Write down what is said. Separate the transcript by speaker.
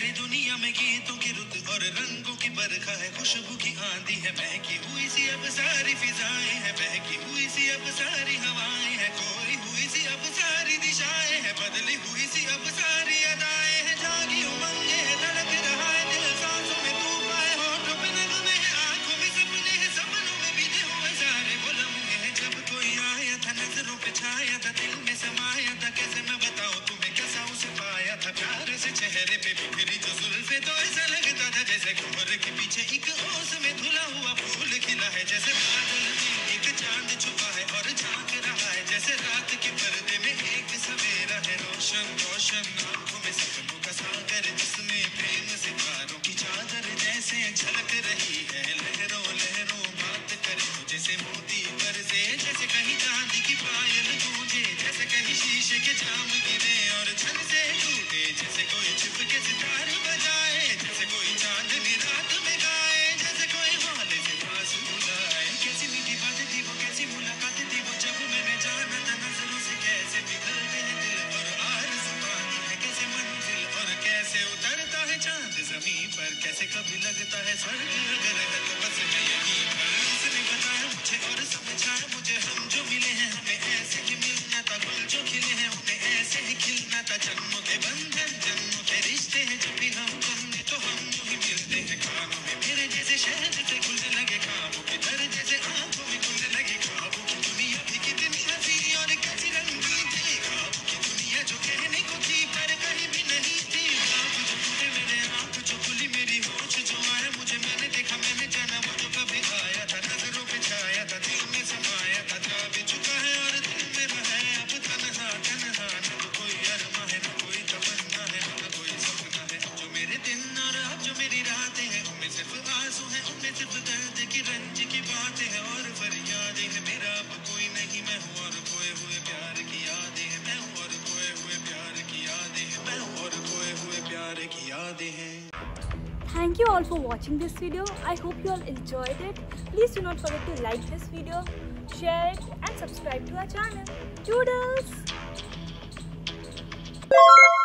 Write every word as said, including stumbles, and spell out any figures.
Speaker 1: सारी दुनिया में गीतों की रुत और रंगों की बरखा है, खुशबू की आंधी है, महकी हुई सी अब सारी फिजाएं हैं, बहकी हुई सी अब सारी हवाएं हैं, खोई हुई सी अब सारी दिशाएं हैं, बदली हुई सी अब सारी अदाएं हैं, जागी उमंगे है, धड़क रहा है दिल, सांसों में तू पाए, होठों पे नगमे है, आंखों में सपने हैं, सपनों में बीते हुए सारे वो लम्हे हैं, जब कोई आया था नजरों पे छाया था, दिल में समाया था, कैसे मैं बताऊं तुम्हें कैसा उसे पाया था, प्यार से चेहरे पे बिखरी जो जुल्फे, तो ऐसा लगता था जैसे कमर के पीछे एक ओस में धुला हुआ फूल खिला है, जैसे बादल में एक चांद छुपा है और झांक रहा है, जैसे रात के पर्दे में एक सवेरा है, रोशन रोशन आंखों में सपनों का सागर, जिसमें प्रेम सितारों की चादर जैसे झलक रही है, लहरों लहरों बात करे तो जैसे मोती बरसे, जैसे कहीं चांदी की पायल गूंजे, जैसे कहीं शीशे के जाम गिरे और छन से टूटे, जैसे कोई छिप के सितार बजाए, जैसे कोई चांदनी रात में गाए, जैसे कोई हौले से पास बुलाए, कैसी मीठी बात थी वो, कैसी मुलाकात थी वो, जब मैंने जाना था नजरों से कैसे पिघलते हैं दिल और आरज़ू पाती है कैसे मंजिल, और कैसे उतरता है चांद जमीन पर, कैसे कभी लगता है स्वर्ग अगर है तो बस मैं यहीं पर, उसने बताया मुझे और समझाया मुझे, हम जो मिले हैं हमें ऐसे ही मिलना था, गुल जो खिले हैं उन्हें ऐसे ही खिलना था, जन्मों के बंधन जन्मों के रिश्ते हैं, जब भी हम बंधे तो हम यूं ही मिलते हैं, कानों में मेरे जैसे शहद से खुलने लगे ख्वाबों की तरह, जैसे आंखों में खुलने लगे ख्वाबों की दुनिया भी कितनी हसीन और कैसी रंगीन थी, ख्वाबों की दुनिया जो कहने को थी पर कहीं भी नहीं थी, ख्वाब जो टूटे मेरे आंख जो खुली मेरी होश जो आया मुझे, मैंने देखा मैंने जाना वो जो कभी आया था, नजरों पे छाया था, दिल में समाया था, जा भी चुका है और दिल में रहा है अब तन्हा तन्हा, न तो कोई अरमा है न कोई तमन्ना है न कोई सपना है, जो मेरे दिन और अब जो मेरी रातें हैं उनमें सिर्फ आंसू हैं, उनमें सिर्फ दर्द की रंज की बातें हैं और फरियादें हैं, मेरा अब कोई नहीं मैं हूँ और खोए हुए प्यार की यादें हैं, मैं हूँ और खोए हुए प्यार की यादें हैं, मैं हूँ और खोए हुए प्यार की यादें हैं।
Speaker 2: Thank you all for watching this video. I hope you all enjoyed it. Please do not forget to like this video, share it and subscribe to our channel. Toodles!